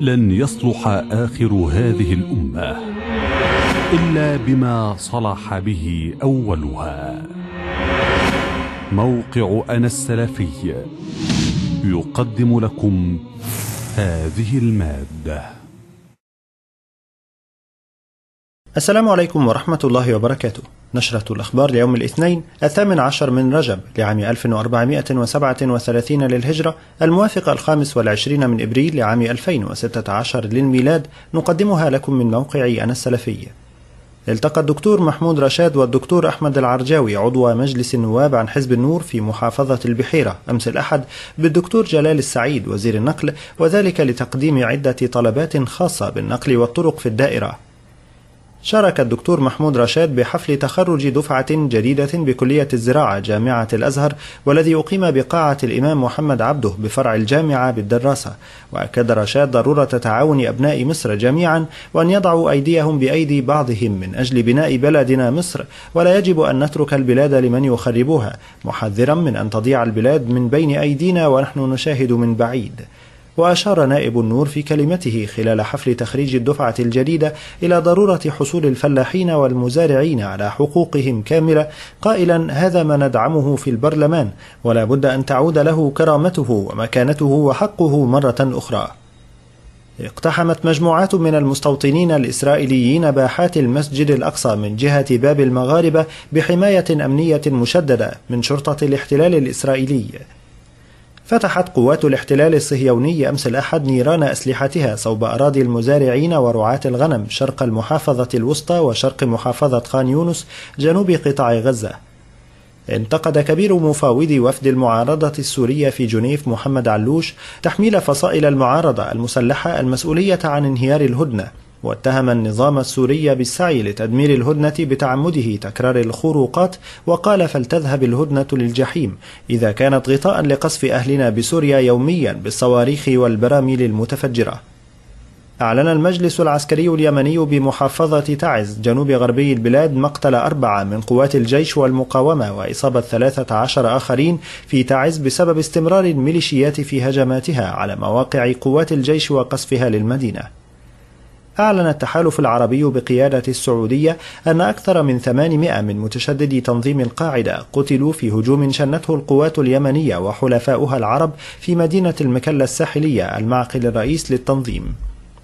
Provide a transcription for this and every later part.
لن يصلح آخر هذه الأمة إلا بما صلح به أولها. موقع أنا السلفي يقدم لكم هذه المادة. السلام عليكم ورحمة الله وبركاته. نشرة الأخبار ليوم الاثنين 18 من رجب لعام 1437 للهجرة، الموافق 25 من إبريل لعام 2016 للميلاد، نقدمها لكم من موقع أنا السلفي. التقى الدكتور محمود رشاد والدكتور أحمد العرجاوي عضو مجلس النواب عن حزب النور في محافظة البحيرة أمس الأحد بالدكتور جلال السعيد وزير النقل، وذلك لتقديم عدة طلبات خاصة بالنقل والطرق في الدائرة. شارك الدكتور محمود رشاد بحفل تخرج دفعة جديدة بكلية الزراعة جامعة الأزهر، والذي أقيم بقاعة الإمام محمد عبده بفرع الجامعة بالدراسة. وأكد رشاد ضرورة تعاون أبناء مصر جميعا، وأن يضعوا أيديهم بأيدي بعضهم من أجل بناء بلدنا مصر، ولا يجب أن نترك البلاد لمن يخربوها، محذرا من أن تضيع البلاد من بين أيدينا ونحن نشاهد من بعيد. وأشار نائب النور في كلمته خلال حفل تخريج الدفعة الجديدة إلى ضرورة حصول الفلاحين والمزارعين على حقوقهم كاملة، قائلا: هذا ما ندعمه في البرلمان، ولا بد أن تعود له كرامته ومكانته وحقه مرة أخرى. اقتحمت مجموعات من المستوطنين الإسرائيليين باحات المسجد الأقصى من جهة باب المغاربة بحماية أمنية مشددة من شرطة الاحتلال الإسرائيلي. فتحت قوات الاحتلال الصهيوني أمس الأحد نيران أسلحتها صوب أراضي المزارعين ورعاة الغنم شرق المحافظة الوسطى وشرق محافظة خان يونس جنوب قطاع غزة. انتقد كبير مفاوضي وفد المعارضة السورية في جنيف محمد علوش تحميل فصائل المعارضة المسلحة المسؤولية عن انهيار الهدنة، واتهم النظام السوري بالسعي لتدمير الهدنة بتعمده تكرار الخروقات، وقال: فلتذهب الهدنة للجحيم إذا كانت غطاء لقصف أهلنا بسوريا يوميا بالصواريخ والبراميل المتفجرة. أعلن المجلس العسكري اليمني بمحافظة تعز جنوب غربي البلاد مقتل 4 من قوات الجيش والمقاومة وإصابة 13 آخرين في تعز بسبب استمرار الميليشيات في هجماتها على مواقع قوات الجيش وقصفها للمدينة. أعلن التحالف العربي بقيادة السعودية أن أكثر من 800 من متشددي تنظيم القاعدة قتلوا في هجوم شنته القوات اليمنية وحلفاؤها العرب في مدينة المكلا الساحلية المعقل الرئيس للتنظيم.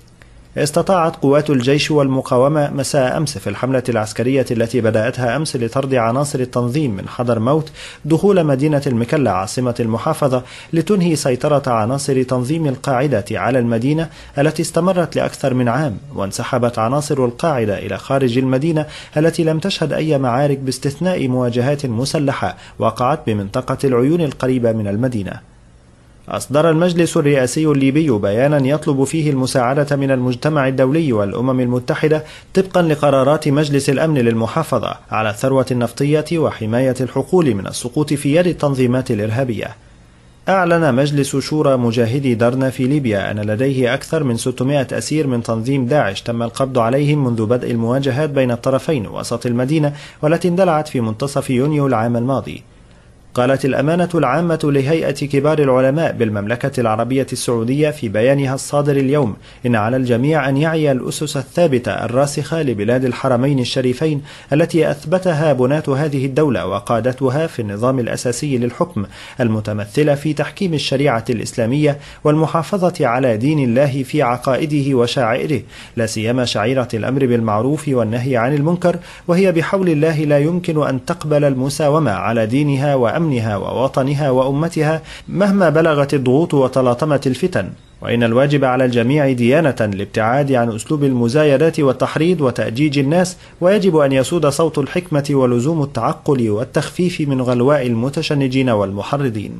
استطاعت قوات الجيش والمقاومة مساء أمس في الحملة العسكرية التي بدأتها أمس لطرد عناصر التنظيم من حضرموت دخول مدينة المكلا عاصمة المحافظة، لتنهي سيطرة عناصر تنظيم القاعدة على المدينة التي استمرت لأكثر من عام. وانسحبت عناصر القاعدة إلى خارج المدينة التي لم تشهد أي معارك باستثناء مواجهات مسلحة وقعت بمنطقة العيون القريبة من المدينة. أصدر المجلس الرئاسي الليبي بيانا يطلب فيه المساعدة من المجتمع الدولي والأمم المتحدة طبقا لقرارات مجلس الأمن للمحافظة على الثروة النفطية وحماية الحقول من السقوط في يد التنظيمات الإرهابية. أعلن مجلس شورى مجاهدي درنا في ليبيا أن لديه أكثر من 600 أسير من تنظيم داعش تم القبض عليهم منذ بدء المواجهات بين الطرفين وسط المدينة، والتي اندلعت في منتصف يونيو العام الماضي. قالت الأمانة العامة لهيئة كبار العلماء بالمملكة العربية السعودية في بيانها الصادر اليوم إن على الجميع أن يعي الأسس الثابتة الراسخة لبلاد الحرمين الشريفين التي أثبتها بناة هذه الدولة وقادتها في النظام الأساسي للحكم، المتمثلة في تحكيم الشريعة الإسلامية والمحافظة على دين الله في عقائده وشعائره، لا سيما شعيرة الأمر بالمعروف والنهي عن المنكر، وهي بحول الله لا يمكن أن تقبل المساومة على دينها وأمنها ووطنها وأمتها مهما بلغت الضغوط وتلاطمت الفتن. وإن الواجب على الجميع ديانة الابتعاد عن أسلوب المزايدات والتحريض وتأجيج الناس، ويجب أن يسود صوت الحكمة ولزوم التعقل والتخفيف من غلواء المتشنجين والمحرضين.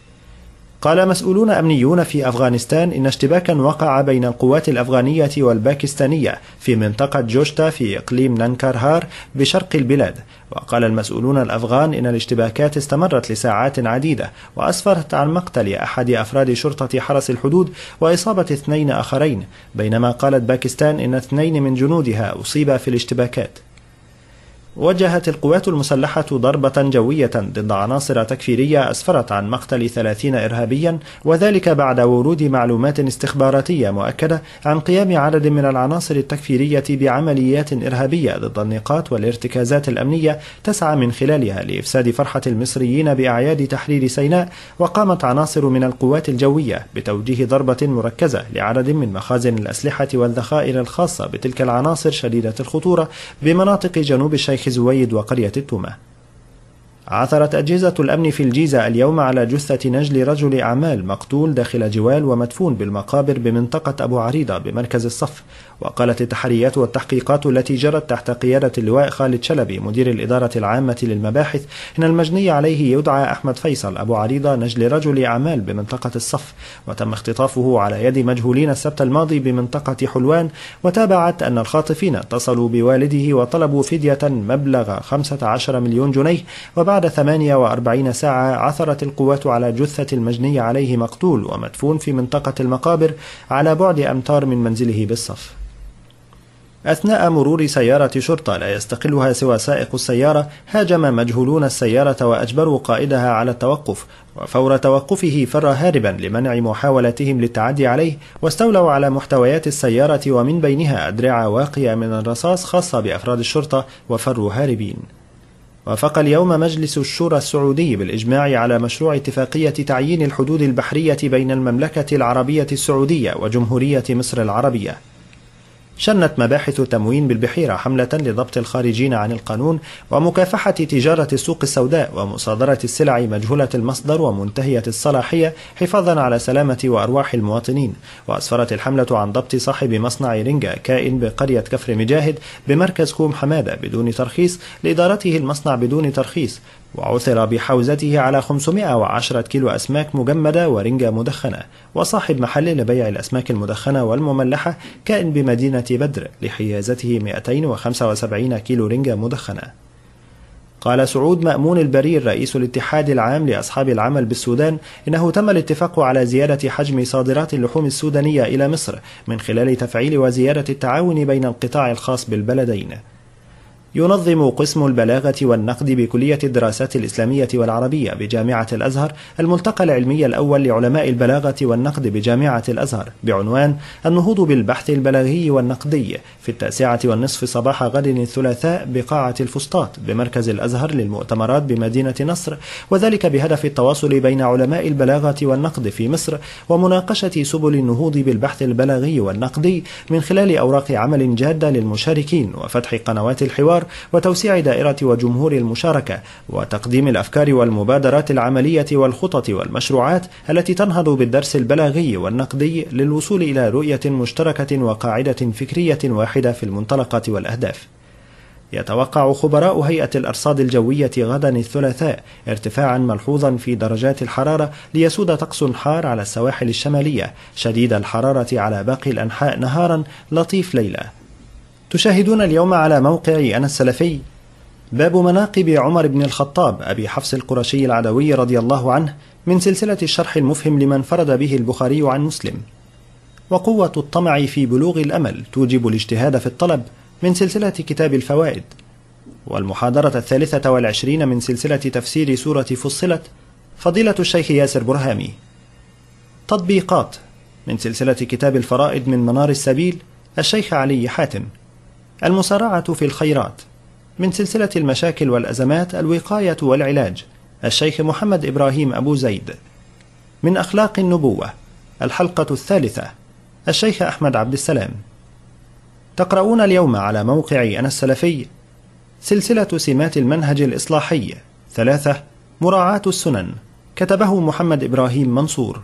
قال مسؤولون أمنيون في أفغانستان إن اشتباكا وقع بين القوات الأفغانية والباكستانية في منطقة جوشتا في إقليم نانكارهار بشرق البلاد. وقال المسؤولون الأفغان إن الاشتباكات استمرت لساعات عديدة وأسفرت عن مقتل أحد أفراد شرطة حرس الحدود وإصابة 2 آخرين، بينما قالت باكستان إن 2 من جنودها أصيبا في الاشتباكات. وجهت القوات المسلحة ضربة جوية ضد عناصر تكفيرية أسفرت عن مقتل 30 إرهابيا، وذلك بعد ورود معلومات استخباراتية مؤكدة عن قيام عدد من العناصر التكفيرية بعمليات إرهابية ضد النقاط والارتكازات الأمنية تسعى من خلالها لإفساد فرحة المصريين بأعياد تحرير سيناء. وقامت عناصر من القوات الجوية بتوجيه ضربة مركزة لعدد من مخازن الأسلحة والذخائر الخاصة بتلك العناصر شديدة الخطورة بمناطق جنوب الشيخ زويد وقرية التومة. عثرت أجهزة الأمن في الجيزة اليوم على جثة نجل رجل أعمال مقتول داخل جوال ومدفون بالمقابر بمنطقة أبو عريضة بمركز الصف. وقالت التحريات والتحقيقات التي جرت تحت قيادة اللواء خالد شلبي مدير الإدارة العامة للمباحث إن المجني عليه يدعى أحمد فيصل أبو عريضة نجل رجل أعمال بمنطقة الصف، وتم اختطافه على يد مجهولين السبت الماضي بمنطقة حلوان. وتابعت أن الخاطفين اتصلوا بوالده وطلبوا فدية مبلغ 15 مليون جنيه. وبعد 48 ساعة عثرت القوات على جثة المجني عليه مقتول ومدفون في منطقة المقابر على بعد أمتار من منزله بالصف. أثناء مرور سيارة شرطة لا يستقلها سوى سائق السيارة، هاجم مجهولون السيارة وأجبروا قائدها على التوقف، وفور توقفه فر هاربا لمنع محاولتهم للتعدي عليه، واستولوا على محتويات السيارة ومن بينها أدرعة واقية من الرصاص خاصة بأفراد الشرطة وفروا هاربين. وافق اليوم مجلس الشورى السعودي بالإجماع على مشروع اتفاقية تعيين الحدود البحرية بين المملكة العربية السعودية وجمهورية مصر العربية. شنت مباحث تموين بالبحيرة حملة لضبط الخارجين عن القانون ومكافحة تجارة السوق السوداء ومصادرة السلع مجهولة المصدر ومنتهية الصلاحية حفاظا على سلامة وأرواح المواطنين. وأسفرت الحملة عن ضبط صاحب مصنع رينجا كائن بقرية كفر مجاهد بمركز كوم حمادة بدون ترخيص لإدارته المصنع بدون ترخيص، وعثر بحوزته على 510 كيلو أسماك مجمدة ورنجة مدخنة. وصاحب محل لبيع الأسماك المدخنة والمملحة كائن بمدينة بدر لحيازته 275 كيلو رنجة مدخنة. قال سعود مأمون البرير رئيس الاتحاد العام لأصحاب العمل بالسودان إنه تم الاتفاق على زيادة حجم صادرات اللحوم السودانية إلى مصر من خلال تفعيل وزيادة التعاون بين القطاع الخاص بالبلدين. ينظم قسم البلاغة والنقد بكلية الدراسات الإسلامية والعربية بجامعة الأزهر الملتقى العلمي الأول لعلماء البلاغة والنقد بجامعة الأزهر بعنوان النهوض بالبحث البلاغي والنقدي في 9:30 صباح غد الثلاثاء بقاعة الفسطاط بمركز الأزهر للمؤتمرات بمدينة نصر، وذلك بهدف التواصل بين علماء البلاغة والنقد في مصر ومناقشة سبل النهوض بالبحث البلاغي والنقدي من خلال أوراق عمل جادة للمشاركين وفتح قنوات الحوار وتوسيع دائرة وجمهور المشاركة وتقديم الأفكار والمبادرات العملية والخطط والمشروعات التي تنهض بالدرس البلاغي والنقدي للوصول إلى رؤية مشتركة وقاعدة فكرية واحدة في المنطلقات والأهداف. يتوقع خبراء هيئة الأرصاد الجوية غدا الثلاثاء ارتفاعا ملحوظا في درجات الحرارة ليسود طقس حار على السواحل الشمالية شديد الحرارة على باقي الأنحاء نهارا لطيف ليلا. تشاهدون اليوم على موقع أنا السلفي باب مناقب عمر بن الخطاب أبي حفص القرشي العدوي رضي الله عنه من سلسلة الشرح المفهم لمن فرد به البخاري عن مسلم. وقوة الطمع في بلوغ الأمل توجب الاجتهاد في الطلب من سلسلة كتاب الفوائد. والمحاضرة 23 من سلسلة تفسير سورة فصلت فضيلة الشيخ ياسر برهامي. تطبيقات من سلسلة كتاب الفرائد من منار السبيل الشيخ علي حاتم. المسارعة في الخيرات من سلسلة المشاكل والأزمات الوقاية والعلاج الشيخ محمد إبراهيم أبو زيد. من أخلاق النبوة الحلقة 3 الشيخ أحمد عبد السلام. تقرؤون اليوم على موقع أنا السلفي سلسلة سمات المنهج الإصلاحي 3 مراعاة السنن كتبه محمد إبراهيم منصور.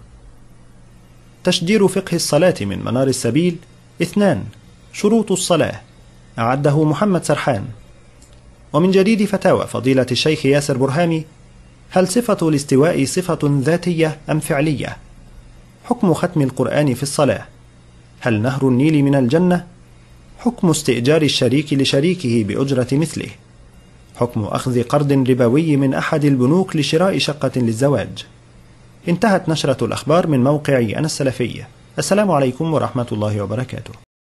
تشجير فقه الصلاة من منار السبيل 2 شروط الصلاة أعده محمد سرحان. ومن جديد فتاوى فضيلة الشيخ ياسر برهامي هل صفة الاستواء صفة ذاتية أم فعلية؟ حكم ختم القرآن في الصلاة. هل نهر النيل من الجنة؟ حكم استئجار الشريك لشريكه بأجرة مثله. حكم أخذ قرض ربوي من أحد البنوك لشراء شقة للزواج. انتهت نشرة الأخبار من موقع أنا السلفي. السلام عليكم ورحمة الله وبركاته.